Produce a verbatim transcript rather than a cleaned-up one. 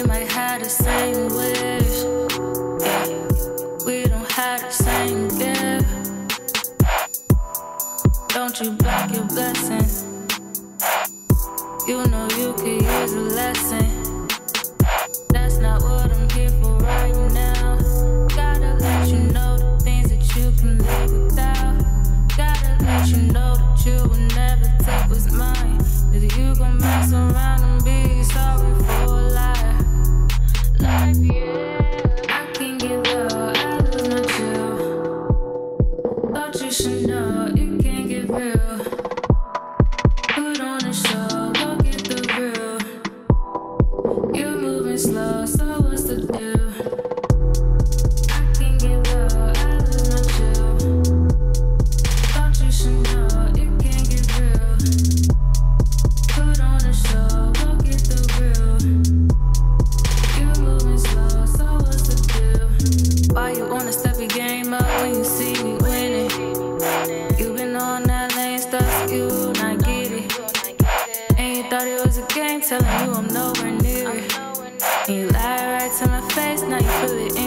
might have the same wish. Yeah, we don't have the same gift. Don't you block your blessing. You know you could use a lesson. That's not what I'm here for right now. Gotta let you know the things that you can live without. Gotta let you know that you will never take what's mine. That you gon' mess around and be sorry for a lie. Life, yeah, I can't give up, I lose my chill. Thought you should know, you can't get real. Put on a show, go get the real. You moving slow, so what's the deal? I can't give up, I lose my chill. Thought you should know, you can't get real. Put on a show, go get the real. You moving slow, so what's the deal? Why you wanna step your game up when you see me winning? You been on that lane stuff, you not get it. And you thought it was a game, telling you I'm nowhere near it. And you lie right to my face, now you feel it in